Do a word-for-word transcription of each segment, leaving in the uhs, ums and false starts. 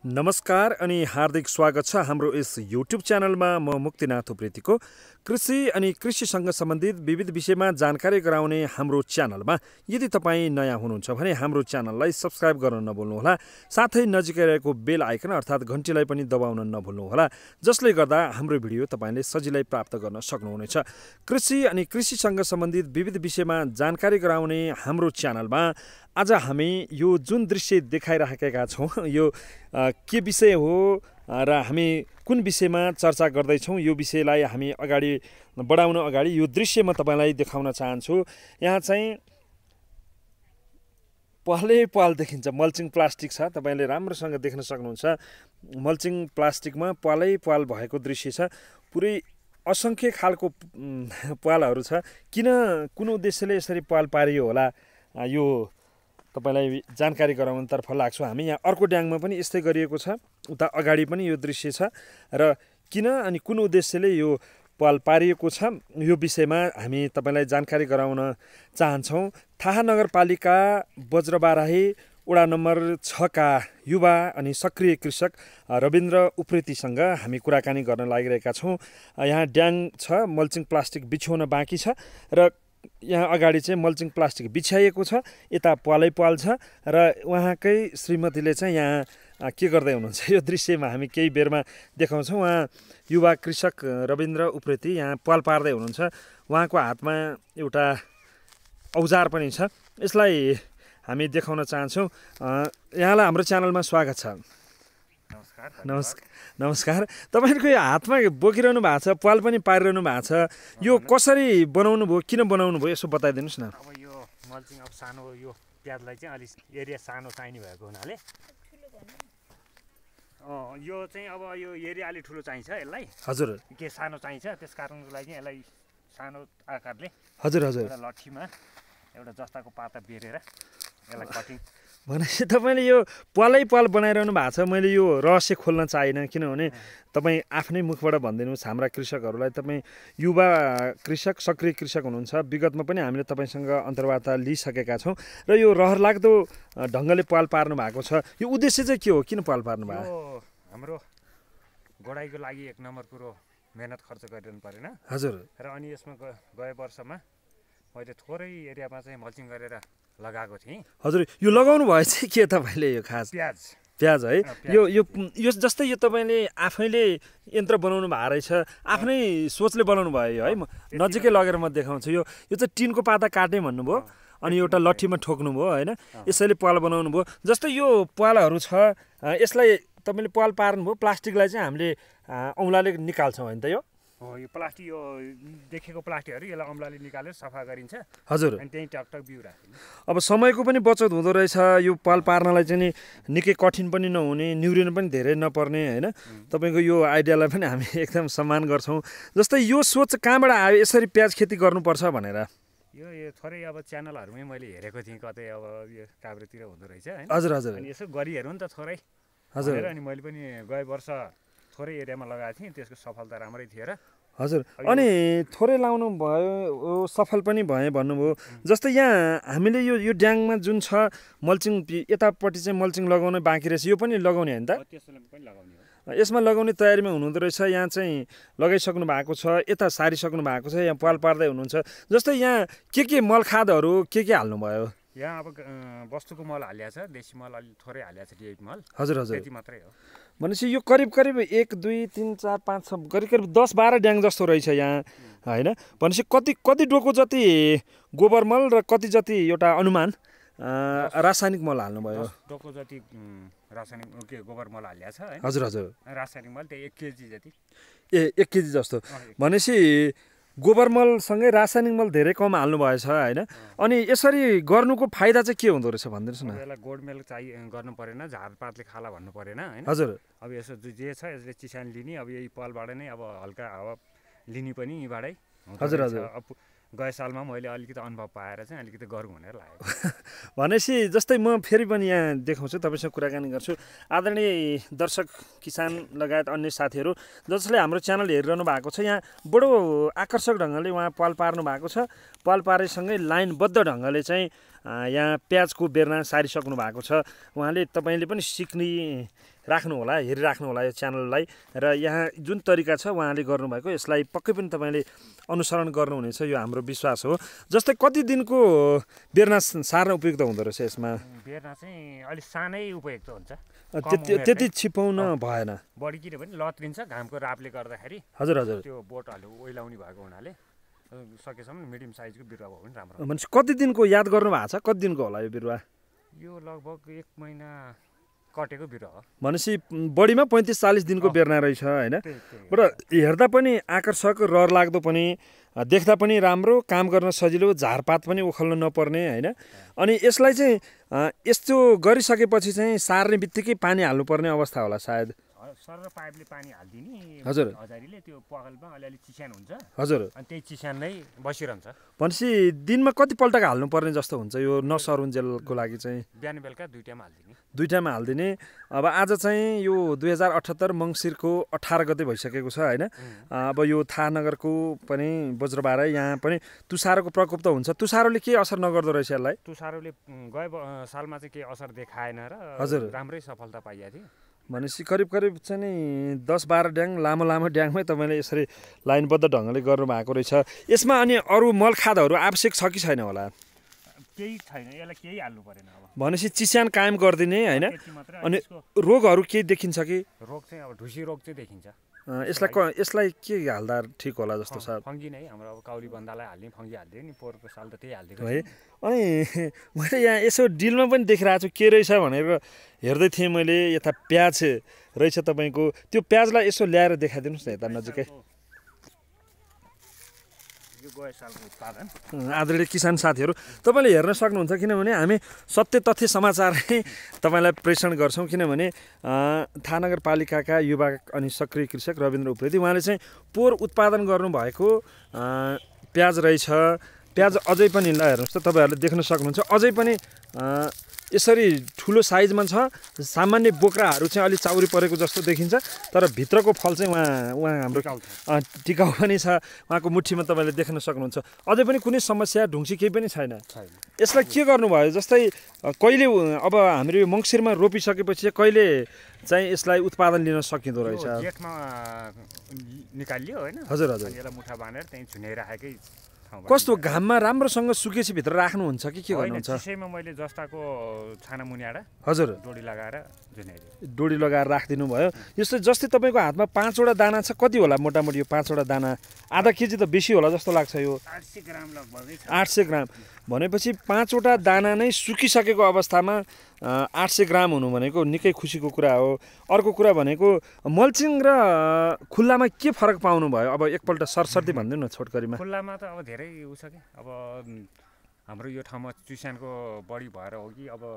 नमस्कार अनि हार्दिक स्वागत छ हाम्रो यस युट्युब च्यानलमा। म मुक्ति नाथ उप्रेतीको कृषि अनि कृषिसँग सम्बन्धित विविध विषयमा जानकारी गराउने हाम्रो च्यानलमा यदि तपाईँ नयाँ हुनुहुन्छ भने हाम्रो च्यानललाई सब्स्क्राइब गर्न नभुल्नुहोला। साथै नजिकै रहेको बेल आइकन अर्थात् घन्टीलाई पनि दबाउन नभुल्नुहोला, जसले गर्दा हाम्रो भिडियो तपाईँले सजिलै प्राप्त गर्न सक्नुहुनेछ। कृषि अनि कृषिसँग सम्बन्धित विविध विषयमा जानकारी गराउने हाम्रो च्यानलमा आज हामी यो जुन दृश्य देखाइराखेका छौँ यो के विषय हो र हामी कुन विषयमा चर्चा गर्दैछौँ, यो विषयलाई हामी अगाडि बढाउन अगाडि यो दृश्य म तपाईँलाई देखाउन चाहन्छु। यहाँ चाहिँ पहलै पाल देखिन्छ, मल्चिङ प्लास्टिक छ, तपाईँले राम्रोसँग देख्न सक्नुहुन्छ। मल्चिङ प्लास्टिकमा पालै पाल भएको दृश्य छ। पुरै असङ्ख्य खालको पालहरू छ। किन कुन उद्देश्यले यसरी पाल पारियो होला, यो तपाईलाई जानकारी गराउनतर्फ लाग्छौँ हामी। यहाँ अर्को ड्याङमा पनि यस्तै गरिएको छ, उता अगाडि पनि यो दृश्य छ र किन अनि कुन उद्देश्यले यो पाल पारिएको छ यो विषयमा हामी तपाईँलाई जानकारी गराउन चाहन्छौँ। थाहा नगरपालिका बज्रबाराही वडा नम्बर छका युवा अनि सक्रिय कृषक rabindra उप्रेतीसँग हामी कुराकानी गर्न लागिरहेका छौँ। यहाँ ड्याङ छ, मल्चिङ प्लास्टिक बिछ्याउन बाँकी छ र यहाँ अगाडि चाहिँ मल्चिङ प्लास्टिक बिछ्याइएको छ, यता पालै पाल छ र उहाँकै श्रीमतीले चाहिँ यहाँ के गर्दै हुनुहुन्छ यो दृश्यमा हामी केही बेरमा देखाउँछौँ। उहाँ युवा कृषक rabindra उप्रेती यहाँ पाल पार्दै हुनुहुन्छ। उहाँको हातमा एउटा औजार पनि छ, यसलाई हामी देखाउन चाहन्छौँ। यहाँलाई हाम्रो च्यानलमा स्वागत छ। नमस्कार नमस्कार नमस्कार तपाईँहरूको यो हातमा बोकिरहनु भएको छ, पाल पनि पारिरहनु भएको छ, यो कसरी बनाउनु भयो, किन बनाउनु भयो, यसो बताइदिनुहोस् न। अब यो मल्चिङ अब सानो यो प्याजलाई चाहिँ अलिक एरिया सानो चाहिने भएको हुनाले यो चाहिँ अब यो एरिया अलिक ठुलो चाहिन्छ यसलाई। हजुर, के सानो चाहिन्छ, त्यस कारणको लागि चाहिँ यसलाई सानो आकारले हजुर हजुर एउटा लट्ठीमा एउटा जस्ताको पाता बेरेर यसलाई कटिङ। भनेपछि तपाईँले यो पालै पाल बनाइरहनु भएको छ। मैले यो रहस्य खोल्न चाहिनँ, किनभने तपाईँ आफ्नै मुखबाट भनिदिनुहोस् हाम्रा कृषकहरूलाई। तपाईँ युवा कृषक सक्रिय कृषक हुनुहुन्छ, विगतमा पनि हामीले तपाईँसँग अन्तर्वार्ता लिइसकेका छौँ र यो रहरलाग्दो ढङ्गले पाल पार्नु भएको छ। यो उद्देश्य चाहिँ के हो, किन पाल पार्नु भयो? हाम्रो गोडाइको लागि एक नम्बर कुरो मेहनत खर्च गरिरहनु परेन। हजुर, र अनि यसमा गए वर्षमा मैले थोरै एरियामा चाहिँ मल्चिङ गरेर लगाएको थिएँ। हजुर, यो लगाउनु भयो चाहिँ के तपाईँले यो खास प्याज प्याज है? यो यो यो जस्तै यो तपाईँले आफैले यन्त्र बनाउनु भएको रहेछ, आफ्नै सोचले बनाउनु भयो है? म नजिकै लगेर म देखाउँछु। यो यो चाहिँ टिनको पाता काट्ने भन्नुभयो अनि एउटा लट्ठीमा ठोक्नुभयो होइन, यसैले पाल बनाउनु भयो। जस्तै यो पालहरू छ, यसलाई तपाईँले पाल पार्नुभयो, प्लास्टिकलाई चाहिँ हामीले औँलाले निकाल्छौँ होइन त? यो हो, यो प्लास्टिक यो देखेको प्लास्टिकहरू यसलाई अम्लाले निकालेर सफा गरिन्छ। हजुर, अनि त्यहीँ टकटक बिउ राखिन्छ। अब समयको पनि बचत हुँदो रहेछ। यो पाल पार्नलाई चाहिँ नि निकै कठिन पनि नहुने, निहुरिनु पनि धेरै नपर्ने होइन। तपाईँको यो आइडियालाई पनि हामी एकदम सम्मान गर्छौँ। जस्तै यो सोच कहाँबाट आयो यसरी प्याज खेती गर्नुपर्छ भनेर? यो यो थोरै अब च्यानलहरूमै मैले हेरेको थिएँ, कतै अब यो काभ्रेतिर हुँदो रहेछ होइन। हजुर हजुर, अनि यसो गरिहेरौँ नि त थोरै। हजुर, अनि मैले पनि गए वर्ष थोरै एरियामा लगाएको थिएँ, त्यसको सफलता राम्रै थियो र। हजुर, अनि थोरै लाउनु भयो, सफल पनि भए भन्नुभयो। जस्तै यहाँ हामीले यो यो ड्याङमा जुन छ मल्चिङ, यतापट्टि चाहिँ मल्चिङ लगाउन बाँकी रहेछ, यो पनि लगाउने होइन त? यसमा लगाउने तयारीमा हुनुहुँदो रहेछ। यहाँ चाहिँ लगाइसक्नु भएको छ, यता सारिसक्नु भएको छ, यहाँ पाल पार्दै हुनुहुन्छ। जस्तै यहाँ के के मल खादहरू के के हाल्नुभयो? यहाँ अब वस्तुको मल हालिएको छ, देशी मल अलि थोरै हालिएको छ, डिएपी मल। हजुर हजुर, त्यति मात्रै हो। भनेपछि यो करिब करिब एक दुई तिन चार पाँच छ करिब करिब दस बाह्र ड्याङ जस्तो रहेछ यहाँ होइन। भनेपछि कति कति डोको जति गोबर मल र कति जति एउटा अनुमान रासायनिक मल हाल्नुभयो? डोको जति रासायनिक के गोबर मल हालिएको छ होइन। हजुर हजुर, रासायनिक मल त्यही एक केजी जति। ए एक केजी जस्तो। भनेपछि गोबर मलसँगै रासायनिक मल धेरै कम हाल्नु भएछ होइन। अनि यसरी गर्नुको फाइदा चाहिँ के हुँदो रहेछ भनिदिनुहोस् न। यसलाई गोडमेल चाहिँ गर्नु परेन, झारपातले खाला भन्नु परेन होइन। हजुर, अब यसो जे छ यसले चिसान लिने, अब यही पालबाट नै अब हल्का हावा लिने पनि यहीँबाटै। हजुर हजुर, अब गए सालमा मैले अलिकति अनुभव पाएर चाहिँ अलिकति गरौँ भनेर लागेको। भनेपछि जस्तै म फेरि पनि यहाँ देखाउँछु, तपाईँसँग कुराकानी गर्छु। आदरणीय दर्शक किसान लगायत अन्य साथीहरू जसले हाम्रो च्यानल हेरिरहनु भएको छ, यहाँ बडो आकर्षक ढङ्गले उहाँ पाल पार्नु भएको छ। पाल पारेसँगै लाइनबद्ध ढङ्गले चाहिँ यहाँ प्याजको बेर्ना सारिसक्नु भएको छ। उहाँले तपाईँले पनि सिक्ने राख्नु होला, हेरिराख्नु होला यो च्यानललाई। र यहाँ जुन तरिका छ उहाँले गर्नुभएको यसलाई पक्कै पनि तपाईँले अनुसरण गर्नुहुनेछ, यो हाम्रो विश्वास हो। जस्तै कति दिनको बेर्ना सार्न उपयुक्त हुँदो रहेछ यसमा? बेर्ना चाहिँ अलिक सानै उपयुक्त हुन्छ, त्यति त्यति छिपाउन भएन, बढी किनभने लत्रिन्छ घामको रापले गर्दाखेरि। हजुर हजुर, त्यो बोटहरूले ओइलाउने भएको हुनाले सकेसम्म मिडियम साइजको बिरुवा भयो भने राम्रो। भनेपछि कति दिनको याद गर्नु भएको छ, कति दिनको होला यो बिरुवा? यो लगभग एक महिना कटेको बिरुवा हो। भनेपछि बढीमा पैँतिस चालिस दिनको बेर्ना रहेछ होइन। र हेर्दा पनि आकर्षक, रहर लाग्दो पनि, देख्दा पनि राम्रो, काम गर्न सजिलो, झारपात पनि उखल्न नपर्ने होइन। अनि यसलाई चाहिँ यस्तो गरिसकेपछि चाहिँ सार्ने बित्तिकै पानी हाल्नुपर्ने अवस्था होला सायद? सर पाइपले पानी हालिदिने हजुर, हजारीले त्यो पकलमा अलिअलि चिस्यान हुन्छ हजुर, अनि त्यही चिस्यान नै बसिरहन्छ। भनेपछि दिनमा कति पल्टका हाल्नुपर्ने जस्तो हुन्छ यो नसरुन्जेलको लागि चाहिँ? बिहान बेलुका दुईटामा हालिदिने। दुईटामा हालिदिने। अब आज चाहिँ यो दुई हजार अठहत्तर मङ्सिरको अठार गते भइसकेको छ होइन। अब यो थाहा नगरको पनि बज्रबारा यहाँ पनि तुसारोको प्रकोप त हुन्छ, तुसारोले के असर नगर्दो रहेछ यसलाई? तुसारोले गए सालमा चाहिँ केही असर देखाएन र हजुर राम्रै सफलता पाइएको थियो। भनेपछि करिब करिब चाहिँ नि दस बाह्र ड्याङ लामो लामो ड्याङमै तपाईँले यसरी लाइनबद्ध ढङ्गले गर्नुभएको रहेछ। यसमा अनि अरू मलखादहरू आवश्यक छ कि छैन होला? केही छैन, यसलाई केही हाल्नु परेन। अब भनेपछि चिस्यान कायम गरिदिने होइन। अनि रोगहरू केही देखिन्छ कि? रोग चाहिँ अब ढुसी रोग चाहिँ देखिन्छ। यसलाई क यसलाई के हाल्दा ठिक होला जस्तो छ? फङ्गी नै हाम्रो अब काउली बन्दालाई हाल्ने फङ्गी हालिदियो नि, पोहोरको साल त त्यही हालिदिएको है। अनि मैले यहाँ यसो डिलमा पनि देखिरहेको छु के रहेछ भनेर हेर्दै थिएँ मैले, यता प्याज रहेछ तपाईँको। त्यो प्याजलाई यसो ल्याएर देखाइदिनुहोस् न यता नजिकै। आदरणीय किसान साथीहरू, तपाईँले हेर्न सक्नुहुन्छ, किनभने हामी सत्य तथ्य समाचार नै तपाईँलाई प्रेषण गर्छौँ। किनभने थाहा नगरपालिकाका युवा अनि सक्रिय कृषक रविन्द्र उप्रेती उहाँले चाहिँ पोहोर उत्पादन गर्नुभएको प्याज रहेछ। प्याज अझै पनि ल हेर्नुहोस् त, तपाईँहरूले देख्न सक्नुहुन्छ अझै पनि यसरी ठुलो साइजमा छ। सामान्य बोक्राहरू चाहिँ अलिक चाउरी परेको जस्तो देखिन्छ, तर भित्रको फल चाहिँ उहाँ उहाँ हाम्रो टिकाउ पनि छ। उहाँको मुठीमा तपाईँले देख्न सक्नुहुन्छ अझै पनि कुनै समस्या ढुङ्सी केही पनि छैन। यसलाई के गर्नुभयो? जस्तै कहिले अब हाम्रो यो मङ्सिरमा रोपिसकेपछि कहिले चाहिँ यसलाई उत्पादन लिन सकिँदो रहेछ? जेठमा निकालियो होइन। हजुर हजुर, यसलाई मुठा बाँधेर त्यहीँ झुन्याइराखेकै। कस्तो घाममा राम्रोसँग सुकेपछि भित्र राख्नुहुन्छ कि के गर्नुहुन्छ? चिसैमा मैले जस्ताको छाना मुनियाएर हजुर डोरी लगाएर झुन्याइदिएँ। डोरी लगाएर राखिदिनु भयो। यस्तो जस्तै तपाईँको हातमा पाँचवटा दाना छ, कति होला मोटामोटी यो पाँचवटा दाना? आधा केजी त बेसी होला जस्तो लाग्छ यो। आठ सय ग्राम लगभग। आठ सय ग्राम भनेपछि पाँचवटा दाना नै सुकिसकेको अवस्थामा आठ सय ग्राम हुनु भनेको निकै खुसीको कुरा हो। अर्को कुरा भनेको मल्चिङ र खुल्लामा के फरक पाउनु भयो? अब एकपल्ट सरसर्ती भनिदिनु न छोटकरीमा। खुल्लामा त अब धेरै उ छ कि अब हाम्रो यो ठाउँमा चिस्यानको बढी भएर हो कि अब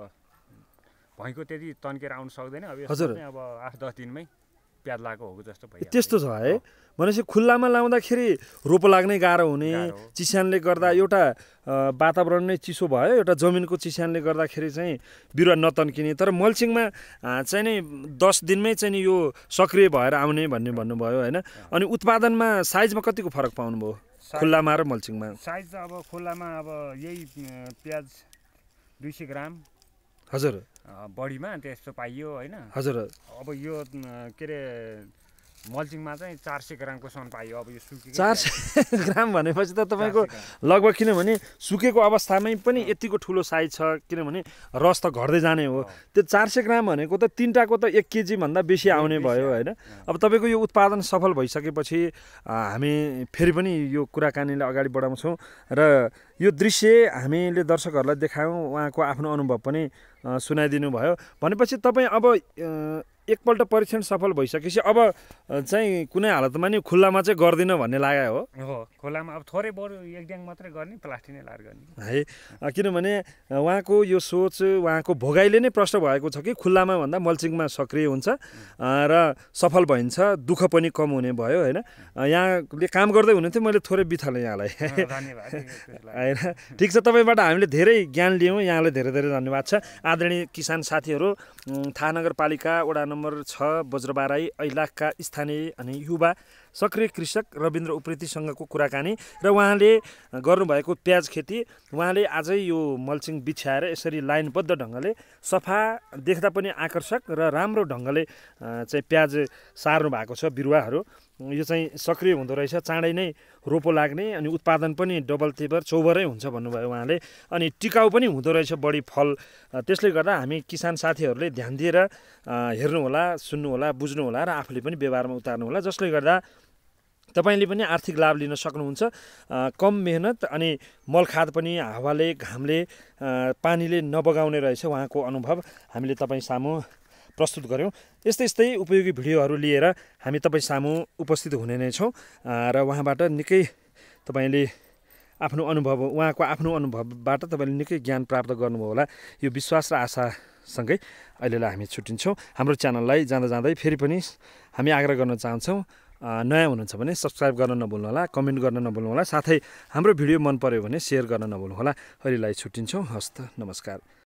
भैँको त्यति तन्केर आउनु सक्दैन। अब हजुर, अब आठ दस दिनमै प्याज लागेको हो जस्तो भयो। त्यस्तो छ है। भनेपछि खुल्लामा लाउँदाखेरि रोपो लाग्नै गाह्रो हुने, चिस्यानले गर्दा एउटा वातावरण नै चिसो भयो, एउटा जमिनको चिस्यानले गर्दाखेरि चाहिँ बिरुवा नतन्किने। तर मल्चिङमा चाहिँ नै दस दिनमै चाहिँ नि यो सक्रिय भएर आउने भन्ने भन्नुभयो होइन। अनि उत्पादनमा साइजमा कतिको फरक पाउनुभयो खुल्लामा र मल्चिङमा? साइज त अब खुल्लामा अब यही प्याज दुई सय ग्राम हजुर बढीमा त्यस्तो पाइयो होइन। हजुर, अब यो के अरे मल्चिङमा चाहिँ चार सय ग्रामको सम्म पाइयो। अब यो सुकेको चार सय ग्राम भनेपछि त तपाईँको लगभग, किनभने सुकेको अवस्थामै पनि यतिको ठुलो साइज छ, किनभने रस त घट्दै जाने हो। त्यो चार सय ग्राम भनेको त तिनटाको त एक केजी भन्दा बेसी आउने भयो होइन। अब तपाईँको यो उत्पादन सफल भइसकेपछि हामी फेरि पनि यो कुराकानीलाई अगाडि बढाउँछौँ र यो दृश्य हामीले दर्शकहरूलाई देखायौँ, उहाँको आफ्नो अनुभव पनि सुनाइदिनु भयो। भनेपछि तपाईँ अब एकपल्ट परीक्षण सफल भइसकेपछि अब चाहिँ कुनै हालतमा नि खुल्लामा चाहिँ गर्दिनँ भन्ने लाग्यो हो? हो, खुल्लामा अब थोरै बरु एक ड्याङ मात्रै गर्ने, प्लास्टिक नै लाएर गर्ने है। किनभने उहाँको यो सोच, उहाँको भोगाइले नै प्रश्न भएको छ कि खुल्लामा भन्दा मल्चिङमा सक्रिय हुन्छ र सफल भइन्छ, दुःख पनि कम हुने भयो होइन। यहाँले काम गर्दै हुनुहुन्थ्यो, मैले थोरै बिथालेँ यहाँलाई होइन। ठिक छ, तपाईँबाट हामीले धेरै ज्ञान लियौँ, यहाँलाई धेरै धेरै धन्यवाद छ। आदरणीय किसान साथीहरू, थाहा नगरपालिका वडा नम्बर छ बज्रबाराई ऐलाखका स्थानीय अनि युवा सक्रिय कृषक रविन्द्र उप्रेतीसँगको कुराकानी र उहाँले गर्नुभएको प्याज खेती उहाँले आजै यो मल्चिङ बिछ्याएर यसरी लाइनबद्ध ढङ्गले सफा देख्दा पनि आकर्षक र राम्रो ढङ्गले चाहिँ प्याज सार्नु भएको छ बिरुवाहरू यो चाहिँ सक्रिय हुँदो रहेछ चाँडै नै रोपो लाग्ने अनि उत्पादन पनि डबल तेबर चौबरै हुन्छ भन्नुभयो उहाँले अनि टिकाउ पनि हुँदो रहेछ बढी फल त्यसले गर्दा हामी किसान साथीहरूले ध्यान दिएर हेर्नुहोला सुन्नुहोला बुझ्नुहोला र आफूले पनि व्यवहारमा उतार्नुहोला जसले गर्दा तपाईँले पनि आर्थिक लाभ लिन सक्नुहुन्छ कम मेहनत अनि मलखाद पनि हावाले घामले पानीले नबगाउने रहेछ उहाँको अनुभव हामीले तपाईँ सामु प्रस्तुत गऱ्यौँ यस्तै यस्तै उपयोगी भिडियोहरू लिएर हामी तपाईँ सामु उपस्थित हुने नै छौँ र उहाँबाट निकै तपाईँले आफ्नो अनुभव उहाँको आफ्नो अनुभवबाट तपाईँले निकै ज्ञान प्राप्त गर्नुभयो होला यो विश्वास र आशासँगै अहिलेलाई हामी छुट्टिन्छौँ हाम्रो च्यानललाई जाँदा जाँदै फेरि पनि हामी आग्रह गर्न चाहन्छौँ नयाँ हुनुहुन्छ भने सब्सक्राइब गर्न नभुल्नुहोला कमेन्ट गर्न नभुल्नुहोला साथै हाम्रो भिडियो मन पर्यो भने सेयर गर्न नभुल्नुहोला अहिलेलाई छुट्टिन्छौँ हस्त नमस्कार।